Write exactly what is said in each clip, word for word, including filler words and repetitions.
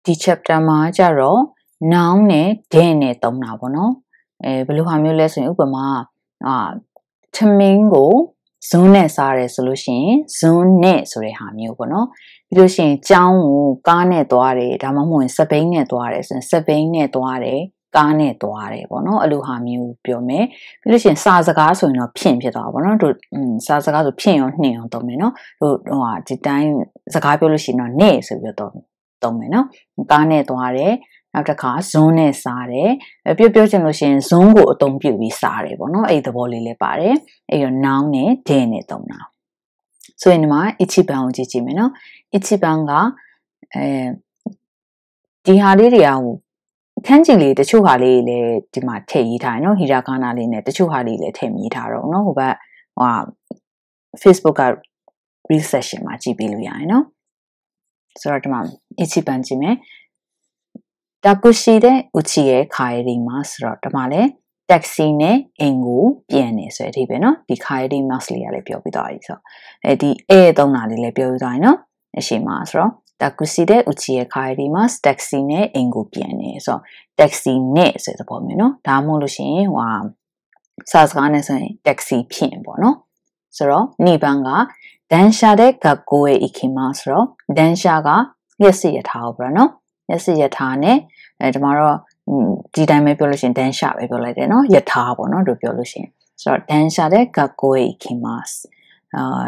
디 chapterမှာကြတော့ noun နဲ့ then နဲ့သုံးတာပေါ့နော်အဲဘယ်လိုဟာမျိုးလဲဆိုရင်ဥပမာအာထမင်းကိုဇွန်းနဲ့စားတယ်ဆိုလို့ရှိရင်ဇွန်းနဲ့ဆိုတဲ့ဟာမျိုးပေါ့နော်ပြီးလို့ရှိရင်ကြောင်းကိုကားနဲ့သွားတယ်ဒါမှမဟုတ်ရင်စပိန်နဲ့သွားတယ်ဆိုရင်စပိန်နဲ့သွားတယ်ကားနဲ့သွားတယ်ပေါ့နော်အဲ့လိုဟာမျိုးပြောမယ်ပြီးလို့ရှိရင်စာစကားဆိုရင်တော့ဖြင့်ဖြစ်သွားပါပေါ့နော်တို့စာစကားဆိုဖြင့်ရောနှင့်ရောသုံးမယ်နော်တို့ဟိုဟာဒီတိုင်းစကားပြောလို့ရှိရင်တော့နဲ့ဆိုပြီးတော့သုံးမယ်နော်ကားနဲ့သွားတယ်နောက်တစ်ခါဇွန်းနဲ့စားတယ်ပြောပြောချင်လို့ရှိရင်ဇွန်းကိုအသုံးပြုပြီးစားတယ်ပေါ့နော်အဲ့ဒီသဘောလေးလည်းပါတယ်အဲ့တော့ noun နဲ့ then နဲ့သုံးတာဆိုရင်ဒီမှာ ichiban ကိုကြည့်ကြည့်မယ်နော် ichiban ကအဲဒီဟာလေးတွေကဟိုခန်းကြီးလေးတချို့ဟာလေးလည်းဒီမှာထည့်ရေးထားတယ်နော် hiragana လေးနဲ့တချို့ဟာလေးလည်းထည့်ရေးထားတော့နော်ဟိုဘက်ဟို Facebook က real session မှာကြည့်ပြီးလို့ရတယ်နော်ဆိုတော့ဒီမှာ ichiban ကြည့်မယ်タクシーで家へ帰りますဆိုတော့ဒီမှာလည်း taxi နဲ့အိမ်ကိုပြန်နေဆိုတဲ့အထိပဲเนาะဒီ帰りますလေးကလည်းပြောပြီးသွားပြီဆိုတော့အဲဒီ a သုံးတာလေးလည်းပြောပြီးသွားပြီเนาะအရှိမှာဆိုတော့タクシーで家へ帰ります taxi နဲ့အိမ်ကိုပြန်နေဆိုတော့ taxi နဲ့ဆိုတဲ့ပုံမျိုးเนาะဒါမှမဟုတ်လို့ရှိရင်ဟိုဟာစာစကားနဲ့ဆိုရင် taxi ဖြင့်ပေါ့เนาะဆိုတော့にばんက電車で学校へ行きますဆိုတော့電車ကမျက်စိရထားပေါ့เนาะမျက်စိရထားနဲ့အဲဒီမှာတော့ဒီတိုင်းပဲပြောလို့ရှိရင် 電車ပဲပြောလိုက်တယ်เนาะရထားပေါ့เนาะတို့ပြောလို့ရှိရင်ဆိုတော့電車で学校へ行きますအာ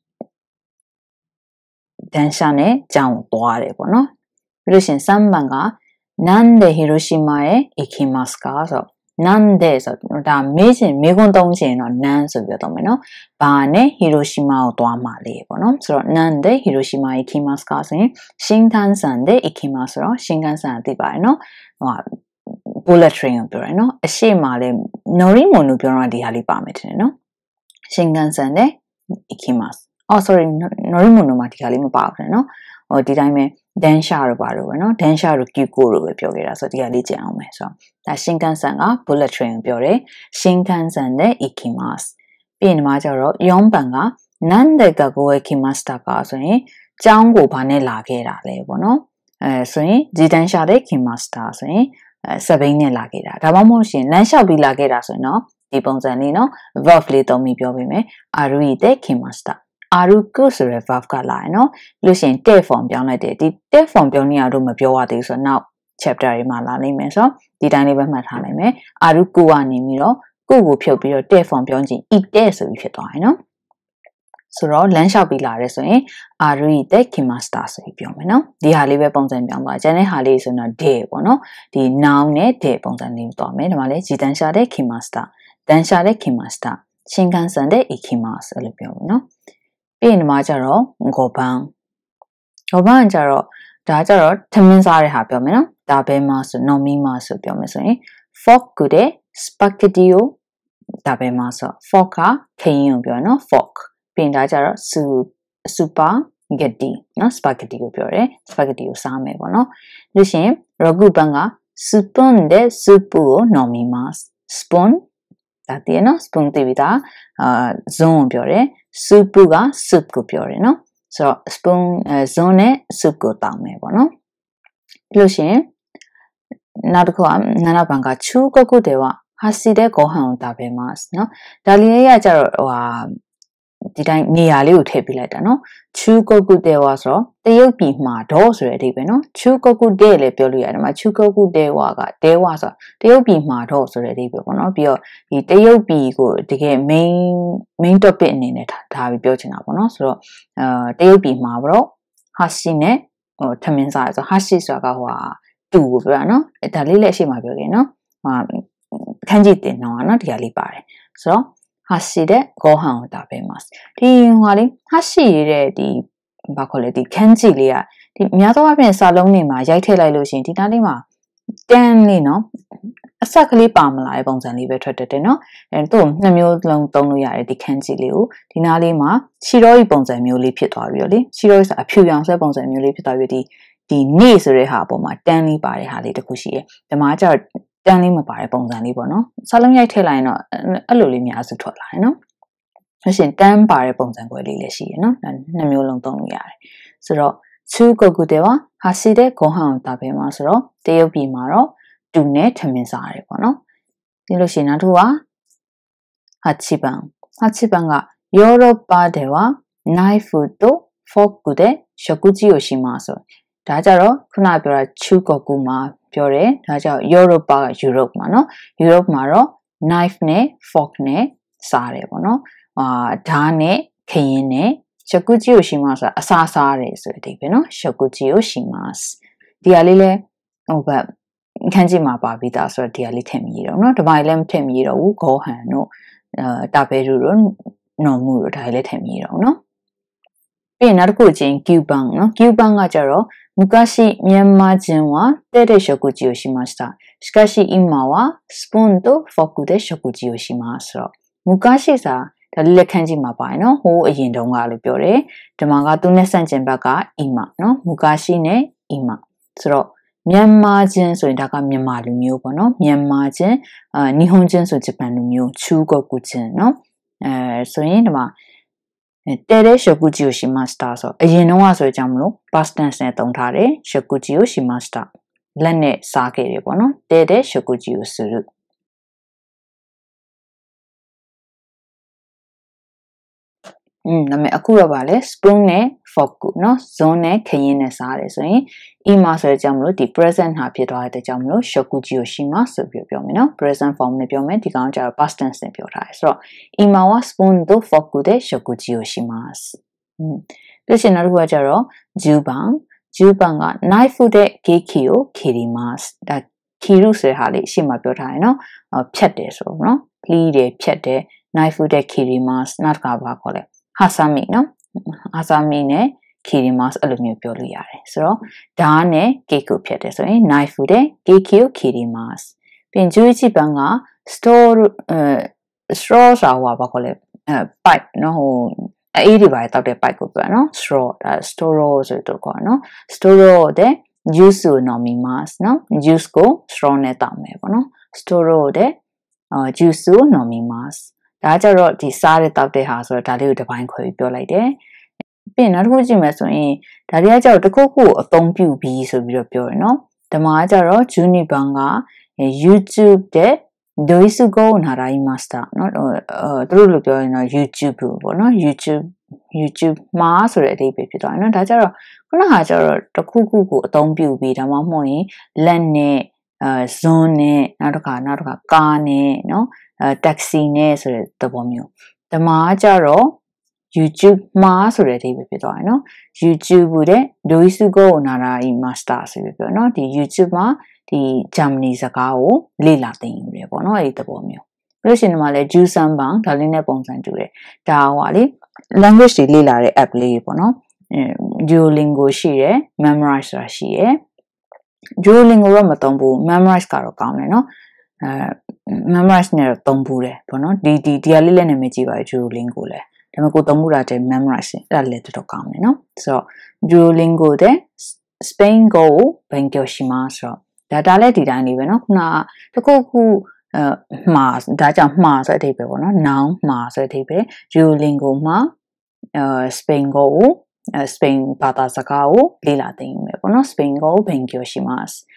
電車နဲ့ကြောင်းသွားတယ်ပေါ့เนาะပြီးလို့ရှိရင်さんばんကなんで広島へ行きますかဆိုတော့なんでဆိုတော့ဒါမေးချင်မေးခွန်းသုံးချင်တော့なんဆိုပြီးတော့မယ်เนาะဘာနဲ့ဟီရိုရှီမာကိုသွားမှာလဲပေါ့เนาะဆိုတော့なんでဟီရိုရှီမာへ行きますかဆိုရင်新幹線で行きますဆိုတော့新幹線အသိပါတယ်เนาะဟို bullet train ကိုပြောတယ်เนาะအရှိမလဲနော်ရီမွန်ကိုပြောတော့ဒီဟာလေးပါမယ်ထင်တယ်เนาะ新幹線で行きますအော် sorry နော်ရီမွန်မှာဒီဟာလေးမပါဘူးเนาะဟိုဒီတိုင်းပဲဒန်ရှာတို့ပါတော့ပဲเนาะဒန်ရှာတို့ကီကိုတို့ပဲပြောခဲ့တာဆိုတော့ဒီဟာလေးကြည့်အောင်မယ်ဆိုတော့ဒါ新幹線က bullet train ကိုပြောတယ်新幹線で行きますပြီးရင်ဒီမှာကျတော့よんばんကなんで学校へ来ましたかဆိုရင်ကျောင်းကိုဘာနဲ့လာခဲ့တာလဲပေါ့เนาะအဲဆိုရင်自転車で来ましたဆိုရင်အဲစပိန်နဲ့လာခဲ့တာဒါမှမဟုတ်ရှင်လမ်းလျှောက်ပြီးလာခဲ့တာဆိုရင်เนาะဒီပုံစံလေးเนาะ verb လေးသုံးပြီးပြောပေးမယ်歩いて来ました歩くဆိုတဲ့ verb ကလာရင်เนาะလို့ရှိရင် te form ပြောင်းလိုက်တယ်ဒီ te form ပြောင်းနေရတော့မပြောရသေးဘူးဆိုတော့နောက် chapter တွေမှာလာနိုင်မယ်ဆိုတော့ဒီတိုင်းလေးပဲမှတ်ထားနိုင်မယ်歩くကနေပြီးတော့ကိုကိုဖြုတ်ပြီးတော့ te form ပြောင်းချင်း ite ဆိုပြီးဖြစ်သွားရင်เนาะဆိုတော့လမ်းလျှောက်ပြီးလာရဲဆိုရင်歩いて来ましたဆိုပြီးပြောမယ်เนาะဒီဟာလေးပဲပုံစံပြောင်းသွားကျန်တဲ့ဟာလေးဆိုတော့ de ပေါ့เนาะဒီ noun နဲ့ de ပုံစံလေးသွားမယ်ဒီမှာလေ自転車で来ました電車で来ました新幹線で行きますအဲ့လိုပြောမယ်เนาะပြီးရင်ဒီမှာကျတော့ごばんごばんကျတော့ဒါကျတော့ထမင်းစားတဲ့ဟာပြောမယ်เนาะဒါပဲမဆိုနော်မီမဆိုပြောမယ်ဆိုရင် fork でスパゲティをဒါပဲမဆို fork ကခရင်ကိုပြောเนาะ forkပြင်ဒါကြတော့ spaghetti เนาะ spaghetti ကိုပြောတယ် spaghetti ကိုစားမယ်ပေါ့เนาะလို့ရှိရင်ろくばんက spoon でスープを飲みます spoon ဒါတည်းเนาะ spoon တည်ပြီးသားအာဇွန်းကိုပြောတယ် soup က soup ကိုပြောတယ်เนาะဆိုတော့ spoon ဇွန်းနဲ့ soup ကိုတောင်းမယ်ပေါ့เนาะပြီးလို့ရှိရင်နောက်တစ်ခုကななばんက中国では箸でご飯を食べますเนาะဒါလေးရကြတော့ဟိုဟာဒီတိုင်းနေရာလေးကိုထည့်ပေးလိုက်တာเนาะချူကုတ်ကုတဲဝါဆိုတော့တရုတ်ပြည်မှာတော့ဆိုတဲ့အဓိပ္ပာယ်เนาะချူကုတ်ကုတဲလည်းပြောလို့ရတယ်မှာချူကုတ်ကုတဲဝါကတဲဝါဆိုတရုတ်ပြည်မှာတော့ဆိုတဲ့အဓိပ္ပာယ်ပေါ့เนาะပြီးတော့ဒီတရုတ်ပြည်ကိုတကယ် main main topic အနေနဲ့ထားပြီးပြောချင်တာပေါ့เนาะဆိုတော့အဲတရုတ်ပြည်မှာတော့ဟာရှိနဲ့ဟိုထမင်းစားဆိုဟာရှိဆိုတာကဟိုဟာတူကိုပြောတာเนาะဒါလေးလည်းအရှိမပြောခင်เนาะဟာခန်းကြီးတင်တော့เนาะဒီဟာလေးပါတယ်ဆိုတော့箸でご飯を食べますဒီဟိုလေ箸ရဲ့ဒီဘာခေါ်လဲဒီခန်းကြီးလေးကဒီများသောအားဖြင့်စာလုံးတွေမှာရိုက်ထည့်လိုက်လို့ရှိရင်ဒီနားလေးမှာတန်းလေးเนาะအဆက်ကလေးပါမလာတဲ့ပုံစံလေးပဲထွက်တတ်တယ်เนาะအဲတို့နှစ်မျိုးလုံးသုံးလို့ရတယ်ဒီခန်းကြီးလေးကိုဒီနားလေးမှာရှီရောဤပုံစံမျိုးလေးဖြစ်သွားပြီးတော့လေရှီရောဆိုအဖြူရောင်ဆွဲပုံစံမျိုးလေးဖြစ်သွားပြီးဒီဒီနေဆိုတဲ့ဟာအပေါ်မှာတန်းလေးပါတဲ့ဟာလေးတစ်ခုရှိတယ်ဒီမှာကျတော့တန်းလေးမပါတဲ့ပုံစံလေးပေါ့နော်စာလုံးရိုက်ထည့်လိုက်ရင်တော့အဲ့လိုလေးများစုထွက်လာတယ်နော်လို့ရှိရင်တန်းပါတဲ့ပုံစံကွဲလေးလည်းရှိရနော်နှစ်မျိုးလုံးသုံးလို့ရတယ်ဆိုတော့ 중국では箸でご飯を食べますလို့တရုတ်ပြည်မှာတော့တူနဲ့ထမင်းစားရတယ်ပေါ့နော်ဒီလိုရှိရင်နောက်တစ်ခုကはちばんはちばんがヨーロッパではナイフとフォークで食事をしますဒါကြတော့ခုနပြောတာ中国မှာပြောတယ်ဒါကြောင့်ヨーロッパကユーロッပမှာနော်ユーロッပမှာတော့ knife နဲ့ fork နဲ့စားတယ်ပေါ့နော်အာဓာတ်နဲ့ခရင်နဲ့食事をしますအစားစားတယ်ဆိုတဲ့အဓိပ္ပာယ်နော်食事をしますဒီဟာလေးလဲဟိုဘက်ခန်းကြီးမှာပါပြီးသားဆိုတော့ဒီဟာလေးထည့်မရတော့နော်ဒီပိုင်းလည်းမထည့်မရတော့ဘူးဂေါဟန်တို့အဲတာပဲတို့နော်မှုတို့ဒါလည်းထည့်မရတော့နော်ပြီးရင်နောက်တစ်ခုချင်းキューバンနော်キューバンကကြတော့昔ミャンマー人は手で食事をしましたしかし今はスプーンとフォークで食事をします昔さဒါလေးလက်ခန်းကြီးမှာပါနော်ဟိုအရင်တုန်းကလို့ပြောတယ်ဒီမှာကသူနဲ့ဆန့်ကျင်ဘက်ကအိမ်မှာနော်昔နဲ့အိမ်မှာဆိုတော့မြန်မာချင်းဆိုရင်ဒါကမြန်မာလူမျိုးပေါ့နော်မြန်မာချင်းအာနီဟွန်ချင်းဆိုဂျပန်လူမျိုးချူဂိုကူချင်းနော်အဲဆိုရင်ဒီမှာတဲတဲ့ရှကူဂျီကိုရှိမစတာဆိုအရင်တုန်းကဆိုကြမလို့ past tense နဲ့သုံးထားတယ်ရှကူဂျီကိုရှိမစတာလက်နဲ့စားခဲ့တယ်ပေါ့နော်တဲတဲ့ရှကူဂျီကိုするอืมဒါပေမဲ့အခုတော့ဗာလဲ spoon နဲ့ fork เนาะ zone နဲ့ခရင်နဲ့စားတယ်ဆိုရင် ima ဆိုကြမလို့ဒီ present ဟာဖြစ်သွားတဲ့ကြောင့်မလို့ shokuji ကိုရှိမှဆိုပြီးပြောမယ်เนาะ present form နဲ့ပြောမယ်ဒီကောင်ကျတော့ past tense နဲ့ပြောထားတယ်ဆိုတော့ ima は spoon と fork で食事をしますอืมပြီးရှင်နောက်တစ်ခုကကျတော့じゅうばんじゅうばんက knife でケーキを切りますဒါ切るဆိုတဲ့ဟာလေးရှေ့မှာပြောထားတယ်เนาะဖြတ်တယ်ဆိုတော့เนาะလှီးတယ်ဖြတ်တယ် knife で切りますနောက်တစ်ခါဘာခေါ်လဲဟာဆာမီနော်ဟာဆာမီနဲ့ခီရီမတ်အဲ့လိုမျိုးပြောလို့ရတယ်ဆိုတော့ဓာတ်နဲ့ကေကိုဖြတ်တယ်ဆိုရင် knife တဲ့ကေကီကိုခီရီမတ်ပြင်ကျွေးချိပန်းက store အဲ straw ဆိုတာဘာခေါ်လဲအဲ pipe နော်ဟိုအေးဒီပါတောက်တဲ့ pipe ကိုပြောနော် straw ဒါ store ဆိုတော့ခေါ်နော် store တဲ့ juice ကိုနော်မီမတ်နော် juice ကို straw နဲ့တောက်မယ်ပေါ့နော် store တဲ့ juice ကိုနော်မီမတ်ဒါကြတော့ဒီစားတဲ့တောက်တဲ့ဟာဆိုတော့ဒါလေးကိုတစ်ပိုင်းခွဲပြီးပြောလိုက်တယ်ပြီးရင်နောက်တစ်ခုကြည့်မယ်ဆိုရင်ဒါတွေကကြတော့တစ်ခုခုအသုံးပြုပြီးဆိုပြီးတော့ပြောရနော်ဓမ္မကကြတော့ဂျူနီဘန်က YouTube တဲ့ドイツ語を習いましたเนาะသူတို့လိုပြောရင်တော့ YouTube ပေါ့နော် YouTube YouTube မှာဆိုတဲ့အဓိပ္ပာယ်ဖြစ်သွားတယ်เนาะဒါကြတော့ခုနကကြတော့တစ်ခုခုကိုအသုံးပြုပြီးဒါမှမဟုတ်ရင်လက်နဲ့အဲဇွန်းနဲ့နောက်တစ်ခါနောက်တစ်ခါကားနဲ့เนาะအဲတက္ကစီနဲ့ဆိုတဲ့သဘောမျိုးဓမ္မကကြတော့ YouTube မှာဆိုတဲ့အဓိပ္ပာယ်ဖြစ်သွားတယ်เนาะ YouTube တဲ့ドイツ語を習いましたဆိုပြီးပြောเนาะဒီ YouTube မှာဒီဂျာမနီစကားကိုလေ့လာသင်ယူတယ်ပေါ့เนาะအဲဒီသဘောမျိုးပြီးလို့ရှိရင်ဒီမှာလဲဂျူဆန်ဘန်ဒါလေးနဲ့ပုံစံတူတယ်ဒါဟိုလေ language တွေလေ့လာတဲ့ app လေးပေါ့เนาะအဲ Duolingo ရှိတယ် Memrise ဆိုတာရှိတယ် Duolingo တော့မသုံးဘူး Memrise ကတော့ကောင်းတယ်เนาะအဲ Memrise နဲ့တော့သုံးဘူးတယ်ပေါ့เนาะဒီဒီဒီဟာလေးလည်းနာမည်ကြည့်ပါ Duolingo လဲဒါပေမဲ့ကိုသုံးမှုတာတဲ့ Memrise အဲ့ဒါလည်းတော်တော်ကောင်းတယ်เนาะဆိုတော့ Duolingo တဲ့ Spain Go ကို勉強しますဆိုတော့ဒါဒါလည်းဒီတိုင်းလေးပဲเนาะခုနကတခုခုအဲမှာဒါကြောင့်မှာဆိုတဲ့အဓိပ္ပာယ်ပေါ့เนาะ noun မှာဆိုတဲ့အဓိပ္ပာယ် Duolingo မှာအဲ Spain Go ကိုအဲ Spain ဘာသာစကားကိုလေ့လာသင်ယူမယ်ပေါ့เนาะ Spain Go ကို勉強します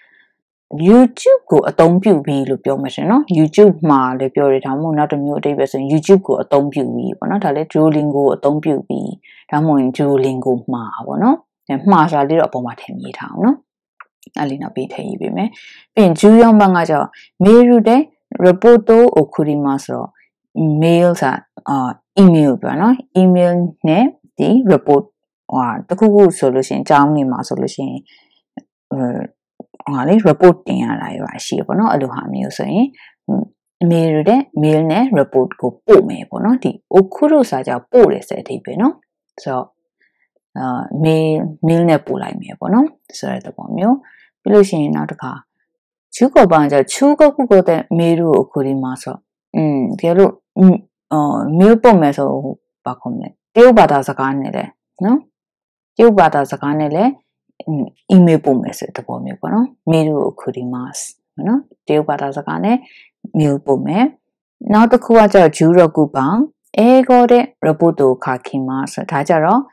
YouTube ကိုအသုံးပြုပြီးလို့ပြောမှရှင်เนาะ YouTube မှာလည်းပြောရတာမဟုတ်နောက်တစ်မျိုးအဓိပ္ပာယ်ဆိုရင် YouTube ကိုအသုံးပြုပြီးပေါ့เนาะဒါလည်း Duolingo ကိုအသုံးပြုပြီးဒါမှမဟုတ် Duolingo မှာပေါ့เนาะမှာဆိုတာလေးတော့အပေါ်မှာထည့်မြေးထားအောင်เนาะအဲ့လေးတော့ပြီးထည့်ရေးပေးမယ်ပြီးရင် ဂျူယောင်ဘန်ကကြောင့် mail တဲ့ report ကို送りますဆိုတော့ mail စာအာ email ပြောเนาะ email နဲ့ဒီ report ဟိုတခုခုဆိုလို့ရှိရင်အကြောင်းနေမှာဆိုလို့ရှိရင်ဟာလေ report တင်ရတာရောရှိပေါ့เนาะအဲ့လိုဟာမျိုးဆိုရင် mail တဲ့ mail နဲ့ report ကိုပို့မယ်ပေါ့เนาะဒီ okuru စာကြောင့်ပို့တယ်ဆိုတဲ့အဓိပ္ပာယ်เนาะဆိုတော့အာ mail mail နဲ့ပို့လိုက်မယ်ပေါ့เนาะဆိုတဲ့သဘောမျိုးပြီးလို့ရှိရင်နောက်တစ်ခါချူကောပန်ကျချူကောကုကိုတဲ့ mail ကို送りますဆိုอืมတကယ်လို့အော် mail ပို့မယ်ဆိုဘာခေါ်မလဲတရုတ်ဘာသာစကားနဲ့လေเนาะတရုတ်ဘာသာစကားနဲ့လေemail ပို့မယ်ဆိုတဲ့သဘောမျိုးပေါ့နော် mail ကို送りますနော်တရုတ်ဘာသာစကားနဲ့ mail ပို့မယ်နောက်တစ်ခုကကျတော့じゅうろくばん英語で report を書きますဒါကြတော့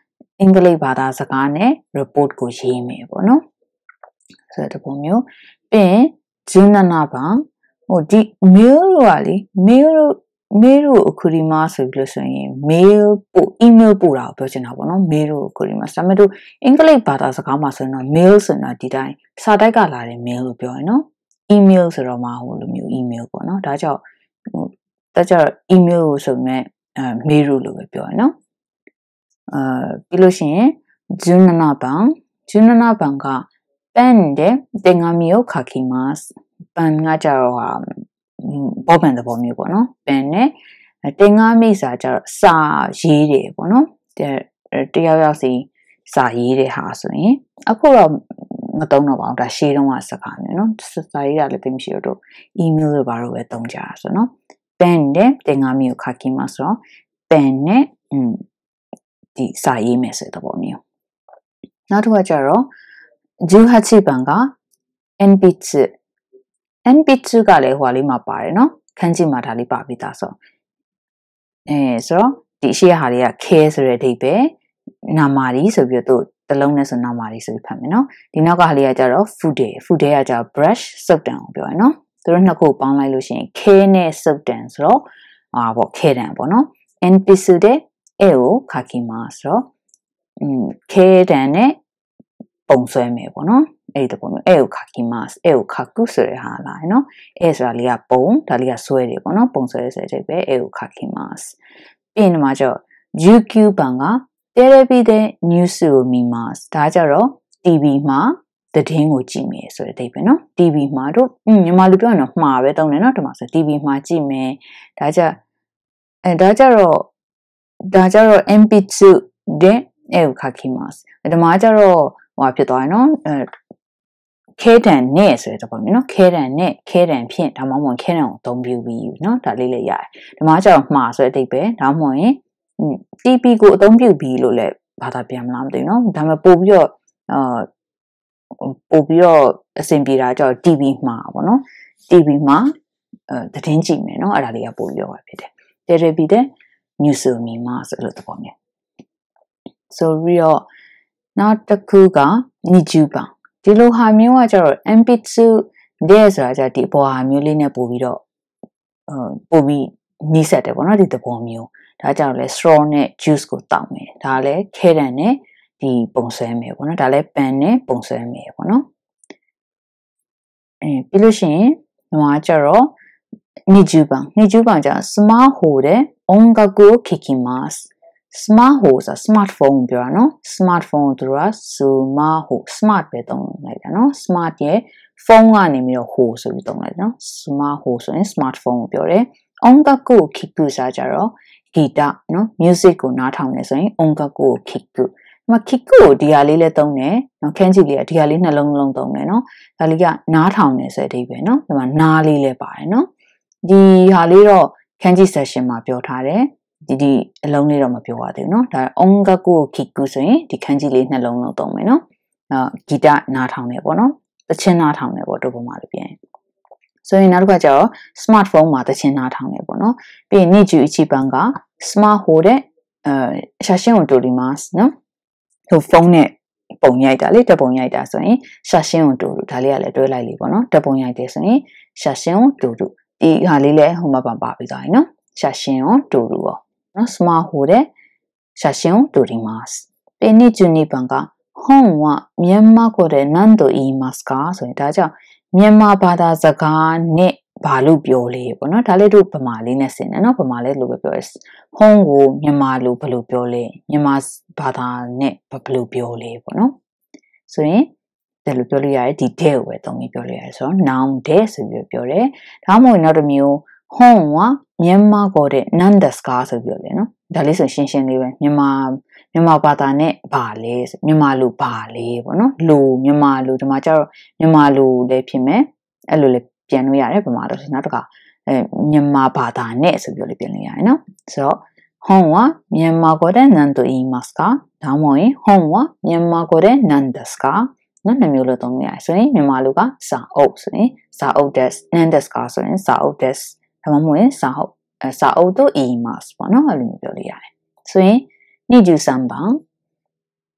အင်္ဂလိပ်ဘာသာစကားနဲ့ report ကိုရေးမယ်ပေါ့နော်ဆိုတဲ့ပုံမျိုးပြီးရင်ဂျူနနာပါဟိုဒီ mail တို့ကလေ mail တို့ mail တို့အခုဒီမှာဆိုပြီးလို့ဆိုရင် mail ပို့ email ပို့တာကိုပြောချင်တာပေါ့နော် mail တို့အခုဒီမှာဒါပေမဲ့တို့အင်္ဂလိပ်ဘာသာစကားမှာဆိုရင်တော့ mail ဆိုတာဒီတိုင်းစာတိုက်ကလာတဲ့ mail လို့ပြောရင်နော် email ဆိုတော့မှဟိုလိုမျိုး email ပေါ့နော်ဒါကြောင့်ဟိုဒါကြောင့် email ကိုဆိုမဲ့အဲ mail လို့ပဲပြောရင်နော်အာပြီးလို့ရှိရင်じゅうななばんじゅうななばんကペンで手紙を書きますပန်ကကြတော့ဟာဘောပန်တဲ့ပုံမျိုးပေါ့နော်ပန်နဲ့တင်ကားမိစာကြတော့စာရေးတယ်ပေါ့နော်တယောက်ယောက်စီစာရေးတဲ့ဟာဆိုရင်အခုတော့မသုံးတော့ပါဘူးဒါရှေးတုန်းကစကားမျိုးနော်စာရေးတာလည်းသိမရှိတော့ email တွေဘာလို့ပဲသုံးကြတာဆိုနော်ပန်နဲ့တင်ကားမိကို書きますဆိုတော့ပန်နဲ့ဒီစာရေးမယ်ဆိုတဲ့ပုံမျိုးနောက်တစ်ခါကျတော့じゅうはちばんက鉛筆鉛筆ကလည်းဟိုလေးမှာပါတယ်နော်ခန်းကြီးမှာဒါလေးပါပြီးသားဆိုအဲဆိုတော့ဒီရှေ့ဟာလေးက care ဆိုတဲ့အဓိပ္ပာယ်နာမာရီဆိုပြီးတော့တလုံးနဲ့ဆိုနာမာရီဆိုပြီးဖတ်မယ်နော်ဒီနောက်ကဟာလေးကကျတော့ fude fude ကကျတော့ brush စုပ်တံကိုပြောရနော်သူတို့နှစ်ခုပေါင်းလိုက်လို့ရှိရင် care နဲ့စုပ်တံဆိုတော့အာပေါ့ care တံပေါ့နော်鉛筆で絵を描きますဆိုတော့อืม care တံနဲ့ပုံဆွဲမယ်ပေါ့နော်အဲ့ဒီပုံမျိုးအဲ့ကိုခါကီမတ်အဲ့ကိုခါကုဆိုတဲ့ဟာလာနော်အဲ့ဆိုတာလေးကပုံဒါလေးကဆွဲတယ်ပေါ့နော်ပုံဆွဲတဲ့တဲ့ပဲအဲ့ကိုခါကီမတ်ပြီးရင်မှာကျတော့ じゅうきゅうばんကテレビでニュースを見ますဒါကြတော့ တီဗီ မှာသတင်းကိုကြည့်မယ်ဆိုတဲ့တဲ့ပဲနော် တီဗီ မှာတို့မြန်မာလူပြောရင်တော့မှားပဲတုံးတယ်နော်ဒီမှာဆို တီဗီ မှာကြည့်မယ်ဒါကြအဲဒါကြတော့ဒါကြတော့ 鉛筆で絵を描きますဒီမှာကျတော့ဟိုဖြစ်သွားရနော်အဲခဲတံနဲ့ဆိုတဲ့ပုံမျိုးနော်ခဲတံနဲ့ခဲတံဖြင့်ဒါမှမဟုတ်ခဲတံကိုအသုံးပြုပြီးနော်ဒါလေးလေးရတယ်ဒီမှာကျတော့မှားဆိုတဲ့အဓိပ္ပာယ်ဒါမှမဟုတ်ရင် တီဗီ ကိုအသုံးပြုပြီးလို့လည်းဘာသာပြန်မလားမသိဘူးနော်ဒါပေမဲ့ပို့ပြီးတော့အာပို့ပြီးတော့အဆင်ပြေတာကျတော့ တီဗီ မှာပေါ့နော် တီဗီ မှာအဲသတင်းကြည့်မယ်နော်အဲ့ဒါလေးကပို့ပြီးတော့ဖြစ်တယ်တယ်ရဘီတဲ့ニュースを見ますဆိုတဲ့ပုံမျိုးဆိုပြီးတော့နောက်တစ်ခုကにじゅうばんဒီလိုဟာမျိုးကကျတော့ 鉛筆でဆိုတာじゃဒီပေါ်ဟာမျိုးလေးနဲ့ပို့ပြီးတော့ပို့ပြီးနှိစက်တယ်ပေါ့နော်ဒီသဘောမျိုးဒါကြောင့်လဲ straw နဲ့ juice ကိုတောက်မယ်ဒါလည်းခဲတံနဲ့ဒီပုံဆွဲမယ်ပေါ့နော်ဒါလည်း pen နဲ့ပုံဆွဲမယ်ပေါ့နော်အဲပြီးလို့ရှိရင်ဒီမှာကျတော့にじゅうばんにじゅうばんじゃスマホで音楽を聴きますスマホဆိုတာ smartphone ပြောတာနော် smartphone သူကスマホ smart ပဲသုံးလိုက်တာနော် smart ရဲ့ phone ကနေပြီးတော့ ho ဆိုပြီးသုံးလိုက်နော် smartho ဆိုရင် smartphone ကိုပြောတယ်音楽を聴くဆိုတာကြတော့ဂီတနော် music ကိုနားထောင်နေဆိုရင်音楽を聴くဒီမှာ 聴くကိုဒီဟာလေးလည်းသုံးတယ်နော်ခန်းကြည့်လေးကဒီဟာလေးနှလုံးလုံးသုံးတယ်နော်ဒါလေးကနားထောင်နေဆိုတဲ့အဓိပ္ပာယ်နော်ဒီမှာနားလေးလည်းပါတယ်နော်ဒီဟာလေးတော့ခန်းကြည့် session မှာပြောထားတယ်ဒီဒီအလုံးလေးတော့မပြောရသေးဘူးเนาะဒါ音楽を聴くဆိုရင်ဒီခန်းကြီးလေးနှလုံးလုံးသုံးမယ်เนาะအဲဂီတနားထောင်နေပေါ့เนาะသချင်းနားထောင်နေပေါ့တို့ပုံမှာလေးပြန်ဆိုရင်နောက်တစ်ခါကျတော့ smartphone မှာသချင်းနားထောင်နေပေါ့เนาะပြီးရင်にじゅういちばんက smart ဟိုတဲ့အဲ写真を撮りますเนาะဟိုဖုန်းနဲ့ပုံရိုက်တာလေတက်ပုံရိုက်တာဆိုရင်写真を撮るဒါလေးကလည်းတွဲလိုက်လေးပေါ့เนาะတက်ပုံရိုက်တယ်ဆိုရင်写真を撮るဒီဟာလေးလည်းဟိုမှာပါပါပြီးသွားပြီเนาะ写真を撮るをနော်スマホで写真を撮りますでにじゅうにばんက本はမြန်မာ語で何と言いますかဆိုရင်ဒါကြောင့်မြန်မာဘာသာစကားနဲ့ဘာလို့ပြောလဲပေါ့နော်ဒါလေးတို့ဗမာလေးနဲ့ဆင်တယ်နော်ဗမာလေးလို့ပဲပြောတယ်本ကိုမြန်မာလို့ဘယ်လိုပြောလဲမြန်မာဘာသာနဲ့ဘယ်လိုပြောလဲပေါ့နော်ဆိုရင်ဒါလိုပြောလို့ရတယ်ဒီ de ကိုပဲသုံးပြီးပြောလို့ရတယ်ဆိုတော့ noun de ဆိုပြီးပြောတယ်ဒါမှမဟုတ်နောက်တစ်မျိုး本はမြန်မာ語で何ですかဆိုပြီးပြောတယ်နော်ဒါလေးဆိုရှင်းရှင်းလေးပဲမြန်မာမြန်မာဘာသာနဲ့ဘာလဲမြန်မာလူဘာလဲပေါ့နော်လူမြန်မာလူဒီမှာကျတော့မြန်မာလူလည်းဖြစ်မယ်အဲ့လိုလည်းပြန်လို့ရတယ်ဗမာလို့ဆိုနောက်တစ်ခါအဲမြန်မာဘာသာနဲ့ဆိုပြီးလို့ပြန်လို့ရတယ်နော်ဆိုတော့本はမြန်မာ語で何と言いますかဒါမှမဟုတ်本はမြန်မာ語で何ですかနော်နှစ်မျိုးလို့သုံးလို့ရတယ်ဆိုရင်မြန်မာလူကစာအုပ်ဆိုရင်စာအုပ် des 何ですかဆိုရင်စာအုပ် desဒါမှမဟုတ်စာအုပ်စာအုပ်と言いますပေါ့နော်အဲ့လိုမျိုးပြောလို့ရတယ်ဆိုရင်にじゅうさんばん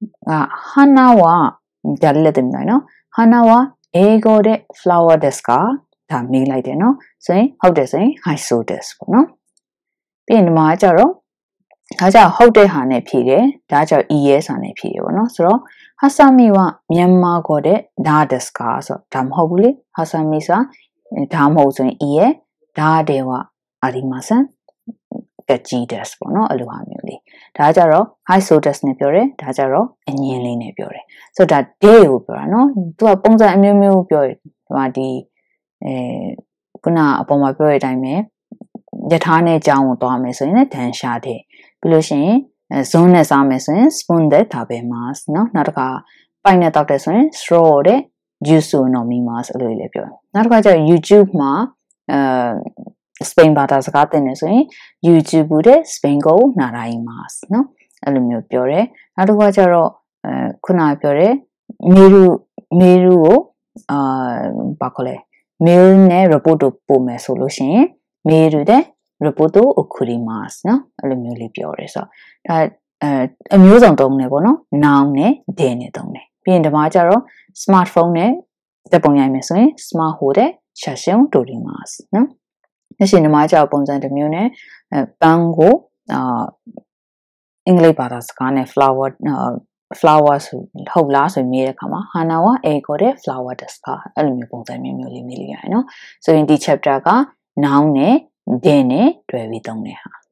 아, 하나와 다를 됩니다. 하나와 에고의 flower 데스까 다 메일라이 되노. 소인ဟုတ်တယ်ဆိုရင် haiso des ပေါ့နော်ပြီးရင်ဒီမှာကျတော့ဒါကြောင့်ဟုတ်တဲ့ဟာနဲ့ဖြည့်တယ်ဒါကြောင့် es ဟာနဲ့ဖြည့်တယ်ပေါ့နော်ဆိုတော့ hasami ကမြန်မာခေါ်တဲ့ဒါဒက်စကာဆိုတော့ဒါမဟုတ်ဘူးလေ hasami ဆိုတာဒါမဟုတ်ဆိုရင် es ဒါတဲ့ကအာဒီမာဆန်ကကြီး des ပေါ့နော်အဲ့လိုဟာမျိုးလေးဒါကြတော့ haiso des နဲ့ပြောတယ်ဒါကြတော့အငင်းလေးနဲ့ပြောတယ်ဆိုတော့ဒါ day ကိုပြောတာနော်သူကပုံစံအမျိုးမျိုးပြောတယ်ဒီမှာဒီအဲခုနအပေါ်မှာပြောတဲ့အတိုင်းပဲယထာနဲ့ကြောင်းကိုသွားမယ်ဆိုရင်လည်းဒန်ရှာတဲ့ပြီးလို့ရှိရင်ဇွန်းနဲ့စားမယ်ဆိုရင် spoon တဲ့ဒါပဲ mask เนาะနောက်တစ်ခါပိုက်နဲ့တောက်တယ်ဆိုရင် straw တဲ့ juice ကိုနော်မီ mask အဲ့လိုလေးပြောတယ်နောက်တစ်ခါကျတော့ YouTube မှာအဲ Spain ဘာသာစကားသင်နေဆိုရင် YouTube တဲ့ Spain ကိုနားတိုင်း mask เนาะအဲ့လိုမျိုးပြောတယ်နောက်တစ်ခါကျတော့အဲခုနပြောတယ်မေရုမေရုကိုအာဘာခေါ်လဲ mail နဲ့ report ကိုပို့မယ်ဆိုလို့ရှိရင်မေရုတဲ့ report ကို送りますเนาะအဲ့လိုမျိုးလေးပြောရဲဆိုတော့ဒါအဲအမျိုးစုံသုံးတယ်ပေါ့နော် noun နဲ့ de နဲ့သုံးတယ်ပြီးရင်ဒီမှာကျတော့ smartphone နဲ့တက်ပုံရိုက်မယ်ဆိုရင် smart ဟိုတဲ့写真を撮りますเนาะလက်ရှိဒီမှာကျတော့ပုံစံတစ်မျိုးနဲ့အဲပန်းကိုအာအင်္ဂလိပ်ဘာသာစကားနဲ့ flower flower ဆိုဟုတ်လားဆိုမြည်တဲ့အခါမှာ hana wa ego တဲ့ flower တဲ့စကားအဲ့လိုမျိုးပုံစံမျိုးမျိုးလေးမြည်လိုက်ရတယ်เนาะဆိုရင်ဒီ chapter က noun နဲ့ de နဲ့တွဲပြီးသုံးတဲ့ဟာ